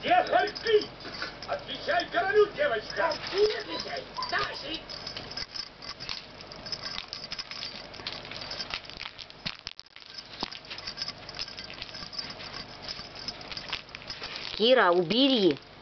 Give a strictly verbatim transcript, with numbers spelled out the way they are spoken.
Где хорьки? Отвечай королю, девочка! Какие людей? Наши! Кира, убери.